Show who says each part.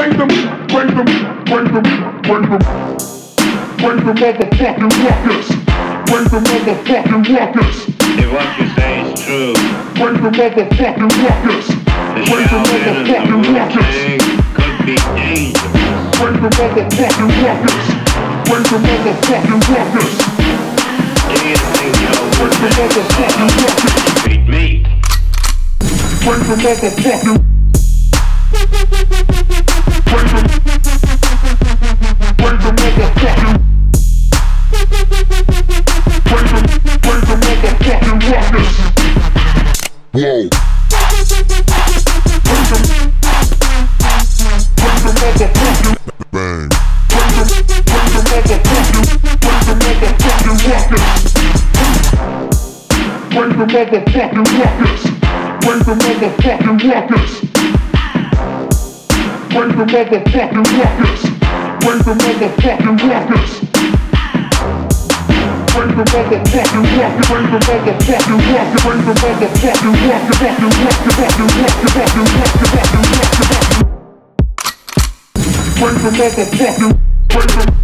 Speaker 1: bring the motherfucking ruckus. Bring the motherfucking ruckus.
Speaker 2: If what you say is true,
Speaker 1: Bring the motherfucking ruckus.
Speaker 2: the
Speaker 1: Bring the
Speaker 2: shouting and the
Speaker 1: motherfucking ruckus.
Speaker 2: Wu-Tang could be dangerous.
Speaker 1: Bring the motherfucking ruckus. Bring the motherfucking ruckus.
Speaker 2: Anything your
Speaker 1: Bring the motherfucking ruckus.
Speaker 2: beat me.
Speaker 1: Bring the motherfucking. Bring the motherfucking. Bring the motherfucking ruckus. Whoa. Bring the motherfucking. Bang. Bring the motherfucking. Bring the motherfucking ruckus. Bring the motherfucking ruckus. Bring the motherfucking ruckus. Bring the motherfucking ruckus. Bring the motherfucking ruckus. Bring the motherfucking ruckus. Bring the motherfucking ruckus. Bring the motherfucking. Bring the